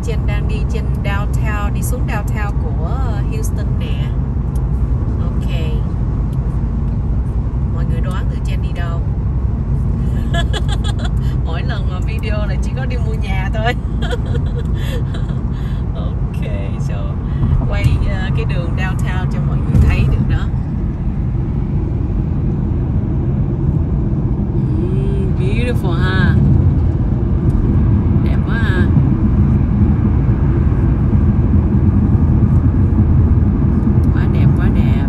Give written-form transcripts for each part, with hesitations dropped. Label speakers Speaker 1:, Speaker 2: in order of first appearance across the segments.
Speaker 1: Jen đang đi trên downtown, đi xuống downtown của Houston nè. Ok. Mọi người đoán thử Jen đi đâu? Mỗi lần mà video là chỉ có đi mua nhà thôi. Ok, so quay cái đường downtown cho mọi người thấy được đó. Beautiful ha. Đẹp quá ha. Quá đẹp, quá đẹp.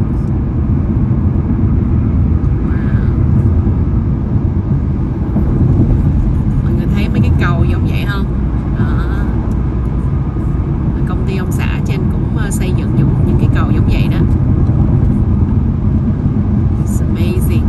Speaker 1: Wow. Mọi người thấy mấy cái cầu giống vậy không? Đó. Công ty ông xã trên cũng xây dựng những cái cầu giống vậy đó. It's amazing.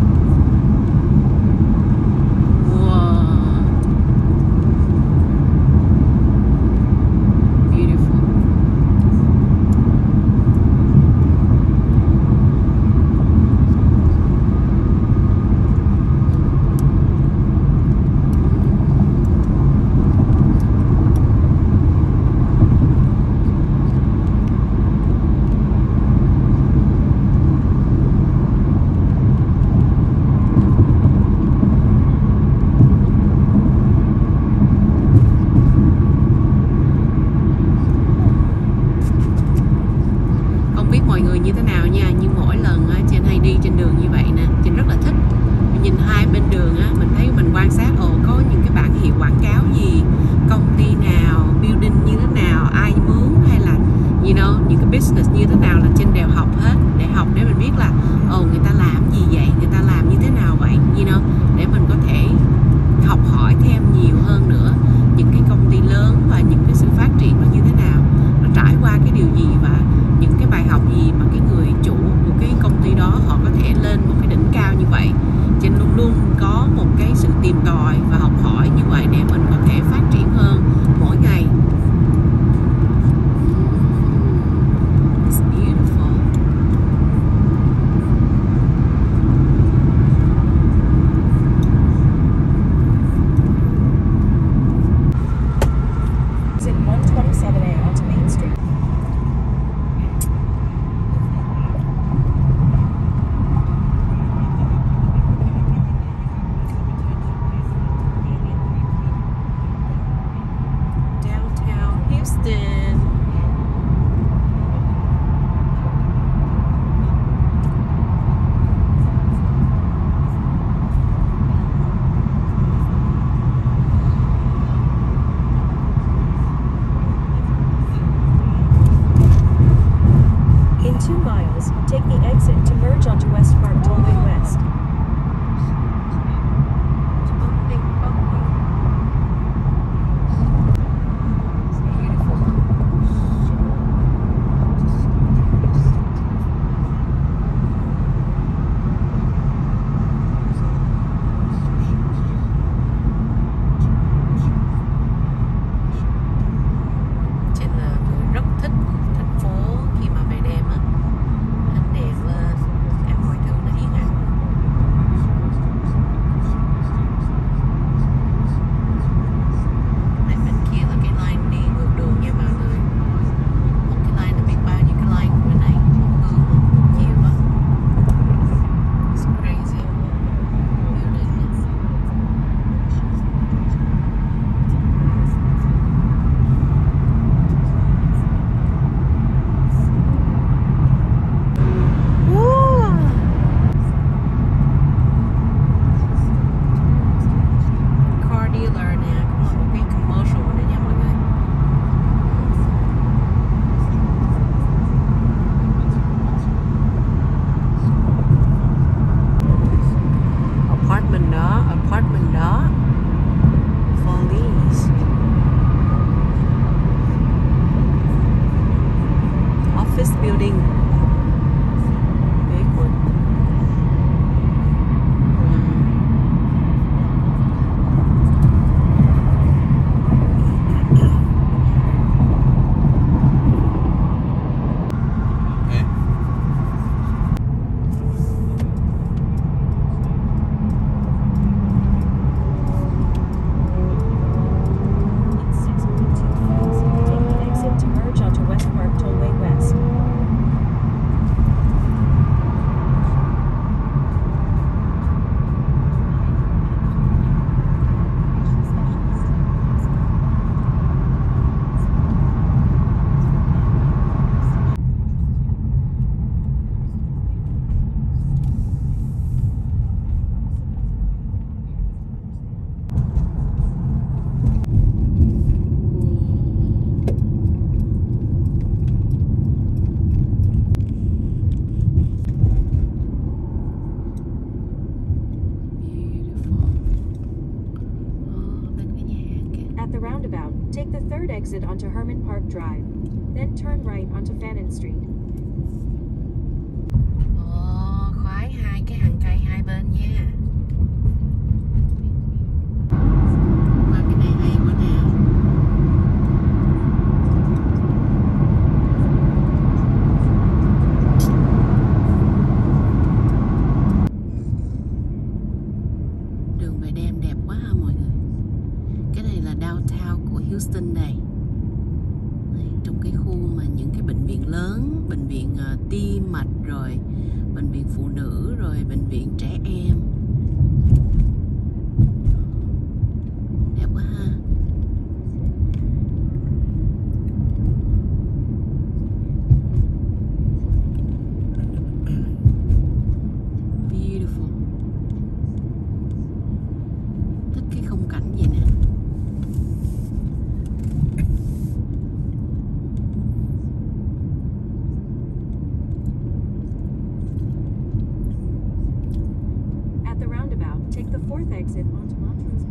Speaker 1: Mọi người như thế nào nha, nhưng mỗi lần trên hay đi trên đường như vậy nè, trên rất là thích. Mình nhìn hai bên đường á, mình thấy mình quan sát có những cái bảng hiệu quảng cáo gì, công ty nào, building như thế nào, ai mướn hay là những cái business như thế nào là trên đều học hết, để học để mình biết là người ta làm gì vậy, người ta làm như thế nào vậy, để mình có thể học hỏi thêm nhiều hơn nữa những cái công ty lớn và những cái sự phát triển nó như thế nào, nó trải qua cái điều gì và những cái bài học gì mà cái người chủ của cái công ty đó họ có thể lên một cái đỉnh cao như vậy. Cho nên luôn luôn có một cái sự tìm tòi và học hỏi như vậy để mình có thể phát triển hơn mỗi ngày. It's beautiful.
Speaker 2: Exit 127A onto Main Street.
Speaker 1: Houston.
Speaker 2: In 2 miles, take the exit to merge onto West Park Tollway West.
Speaker 1: Beautiful.
Speaker 2: roundabout, take the third exit onto Herman Park Drive. Then turn right onto Fannin Street.
Speaker 1: Ồ, khoái hai cái hàng cây hai bên nha. Qua cái này hay quá nè. Đường về đêm đẹp quá ha mọi người. Cái này là downtown của Houston đây. Trong cái khu mà những cái bệnh viện lớn, bệnh viện tim mạch, rồi bệnh viện phụ nữ, rồi bệnh viện trẻ em. Đẹp quá ha. Beautiful. Thích cái khung cảnh vậy nè.
Speaker 2: At the roundabout, take the fourth exit onto Montrose